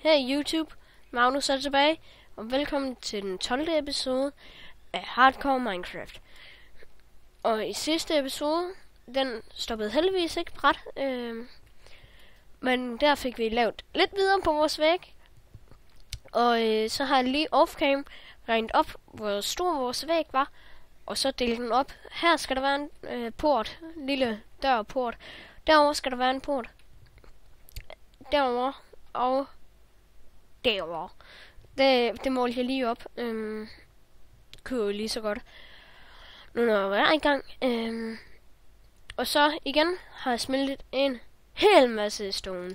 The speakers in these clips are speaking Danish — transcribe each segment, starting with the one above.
Hey YouTube, Magnus er tilbage, og velkommen til den 12. episode af Hardcore Minecraft. Og i sidste episode, den stoppede heldigvis ikke bræt, men der fik vi lavet lidt videre på vores væg. Og så har jeg lige off-cam regnet op, hvor stor vores væg var, og så delt den op. Her skal der være en port, en lille dør og port. Derover skal der være en port. Derover og derovre. Det målte jeg lige op. Kunne jo lige så godt. Nu når jeg er i gang. Og så igen har jeg smeltet en hel masse stone.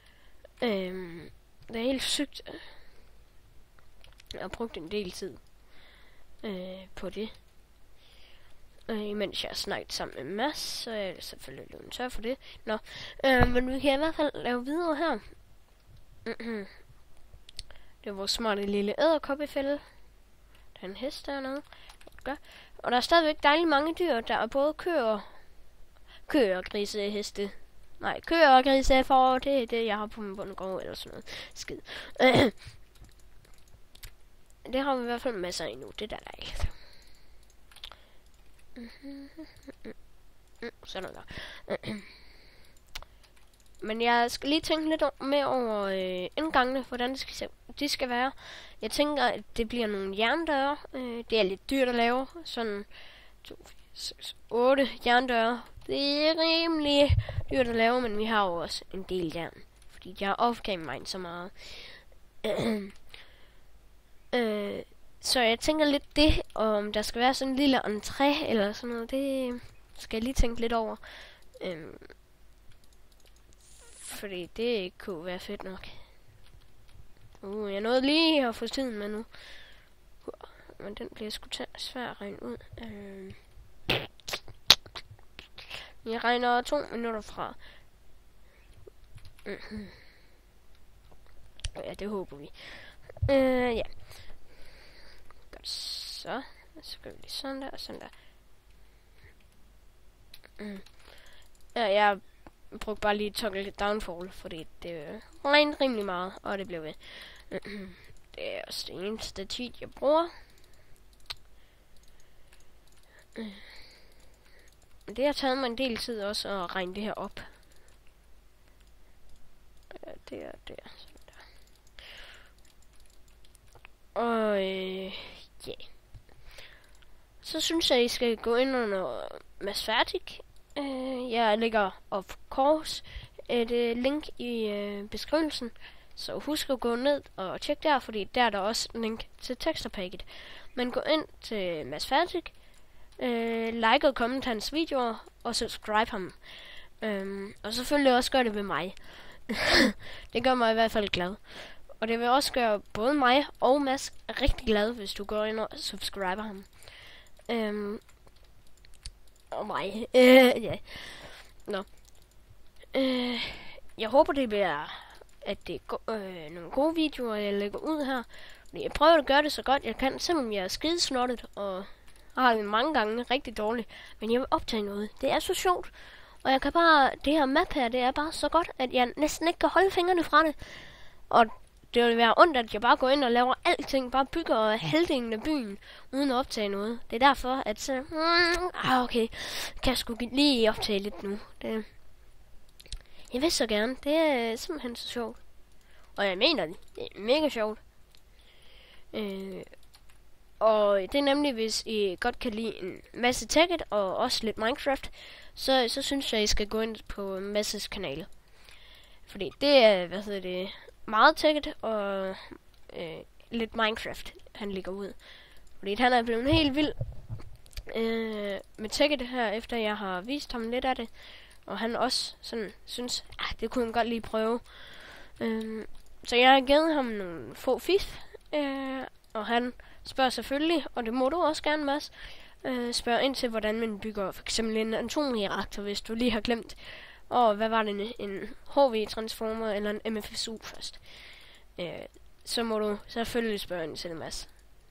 Det er helt sygt. Jeg har brugt en del tid på det. Imens jeg har snakket sammen med Mads, så er jeg selvfølgelig løbet tør for det. Nå, men vi kan i hvert fald lave videre her. Det er vores smarte lille edderkoppefælde. Der er en hest dernede. Og der er stadigvæk dejligt mange dyr. Der er både køer, grise, heste. Nej, køer og grise for det er det, jeg har på min bundegård eller sådan noget. Skid. Det har vi i hvert fald masser af nu. Det er da dejligt. Sådan der. Men jeg skal lige tænke lidt mere over indgangene, hvordan det skal være. Jeg tænker, at det bliver nogle jerndøre. Det er lidt dyrt at lave. Sådan 2, 4, 6, 8 jerndøre. Det er rimelig dyrt at lave, men vi har jo også en del jern. Fordi jeg har off-game mine så meget. Så jeg tænker lidt det, om der skal være sådan en lille entré eller sådan noget. Det skal jeg lige tænke lidt over. Fordi det kunne være fedt nok. Jeg nåede lige at få tiden med nu. Men den bliver sgu svær at regne ud. Jeg regner 2 minutter fra. Ja, det håber vi. Ja. Godt så. Så gør vi lige sådan der og sådan der. Ja, jeg brugte bare lige toggle downfall, fordi det regnede rimelig meget, og det blev ved. Det er også det eneste tid, jeg bruger. Det har taget mig en del tid også at regne det her op. Ja, det er der. Sådan der. Og ja. Så synes jeg, I skal gå ind under Mads Færdig. Jeg lægger of course et link i beskrivelsen, så husk at gå ned og tjek der, fordi der er der også link til teksterpacket. Men gå ind til Mads Færdig, like og komment hans videoer, og subscribe ham. Og selvfølgelig også gør det ved mig. Det gør mig i hvert fald glad. Og det vil også gøre både mig og Mads rigtig glad, hvis du går ind og subscriber ham. Og mig. Ja. Nå. Jeg håber det bliver, at det er nogle gode videoer, jeg lægger ud her. Jeg prøver at gøre det så godt jeg kan, selvom jeg er skidesnottet og har det mange gange rigtig dårligt. Men jeg vil optage noget. Det er så sjovt. Og jeg kan bare, det her map her, det er bare så godt, at jeg næsten ikke kan holde fingrene fra det. Og det vil være ondt, at jeg bare går ind og laver alting, bare bygger halvdelen af byen, uden at optage noget. Det er derfor, at så, okay, kan jeg sgu lige optage lidt nu. Jeg vil så gerne, det er simpelthen så sjovt. Og jeg mener det, det er mega sjovt. Og det er nemlig, hvis I godt kan lide en masse Tekkit og også lidt Minecraft, så synes jeg, I skal gå ind på Masses kanal. fordi det er, meget Tekkit og lidt Minecraft, han ligger ud. Fordi han er blevet helt vild med Tekkit her, efter jeg har vist ham lidt af det. Og han også sådan synes, det kunne han godt lige prøve. Så jeg har givet ham nogle få fif, og han spørger selvfølgelig, og det må du også gerne, Mads, spørger ind til, hvordan man bygger for eksempel en atomreaktor, hvis du lige har glemt. Og hvad var det, en HV-transformer eller en MFSU først? Så må du selvfølgelig spørge ind til det, Mads.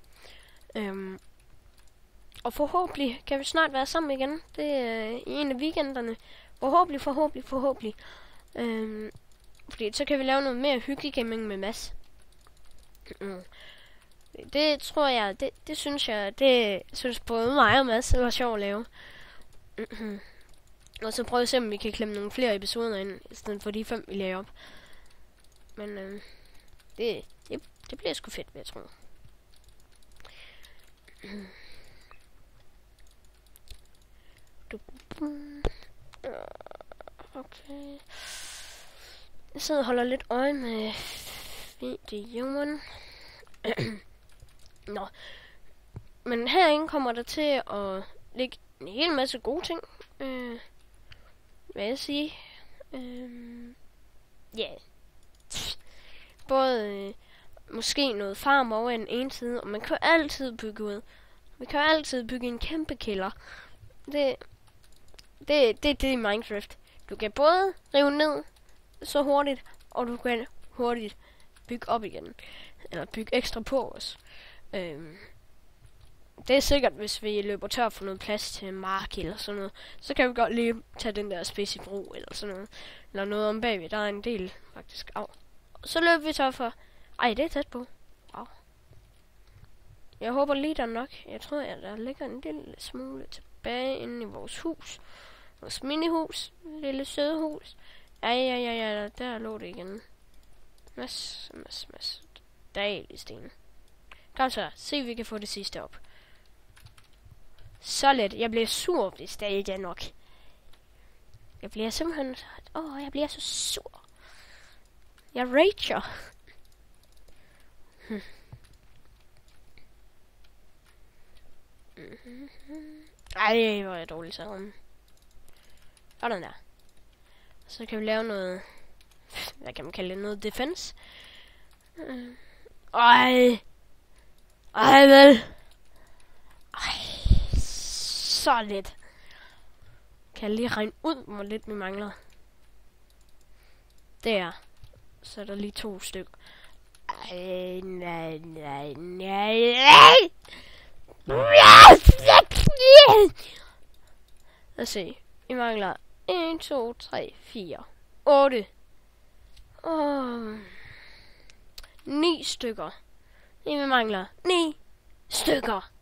Og forhåbentlig kan vi snart være sammen igen. Det er i en af weekenderne. Forhåbentlig. Fordi så kan vi lave noget mere hyggegaming med Mads. Det tror jeg, det synes både mig og Mads var sjovt at lave. Og så prøve at se, om vi kan klemme nogle flere episoder ind, i stedet for de 5, vi laver op. Men det bliver sgu fedt, vil jeg tro. Okay. Jeg sidder og holder lidt øje med videoen. Nå. Men herinde kommer der til at ligge en hel masse gode ting. Hvad jeg sige? Ja. Både måske noget farm over en ene side, og man kan altid bygge ud. Man kan altid bygge en kæmpe kælder. Det er i Minecraft. Du kan både rive ned så hurtigt, og du kan hurtigt bygge op igen. Eller bygge ekstra på os. Det er sikkert, hvis vi løber tør for noget plads til mark eller sådan noget, så kan vi godt lige tage den der spids i brug eller sådan noget. Eller noget om bagved, der er en del faktisk. Så løber vi tør for... Ej, det er tæt på. Wow. Jeg håber lige der er nok. Jeg tror, at der ligger en lille smule tilbage inde i vores hus. Vores minihus. Lille søde hus. Ja, der lå det igen. Mads. Dejlig sten. Kom så, se vi kan få det sidste op. Så let. Jeg bliver sur, hvis det ikke er nok. Jeg bliver simpelthen... jeg bliver så sur. Jeg rager. Ej, hvor er jeg dårlig sådan. Sådan der. Så kan vi lave noget... Hvad kan man kalde det? Noget defense. Ej, vel. Så lidt. Kan jeg lige regne ud, hvor lidt vi mangler. Der. Så er der lige 2 stykker. Nej. Lad os se. Vi mangler 1, 2, 3, 4, 8. 9 stykker. Vi mangler 9 stykker.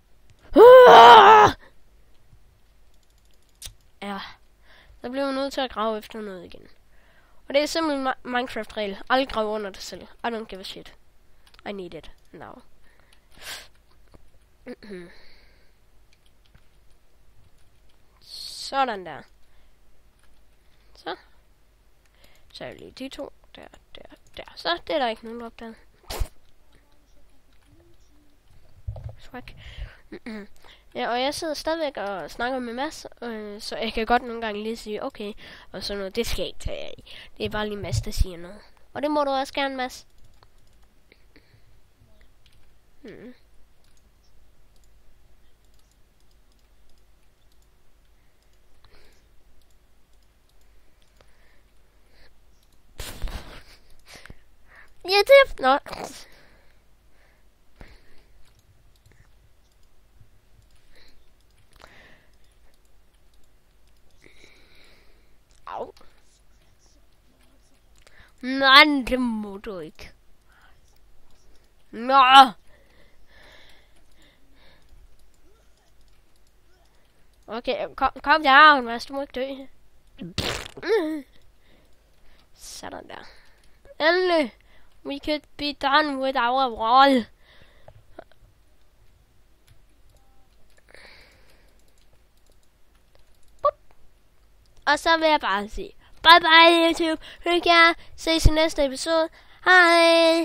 Ja. Så bliver vi nødt til at grave efter noget igen. Og det er simpelthen Minecraft-regel. Aldrig grave under dig selv. I don't give a shit. I need it now. Sådan der. Så er lige de 2. Der. Så det er der ikke nogen op der. Swag. Ja, og jeg sidder stadigvæk og snakker med Mads, så jeg kan godt nogle gange lige sige, okay, og sådan noget, det skal jeg ikke tage af i. Det er bare lige Mads, der siger noget. Og det må du også gerne, Mads. Ja, det... Nå. Au. Nej, det må du ikke. Nå. Okay, kom down, Mads, du må ikke dø. Sådan der. Endelig. We could be done with our wall. Og så vil jeg bare sige bye bye YouTube. Hygge jer. Ses i næste episode. Hej.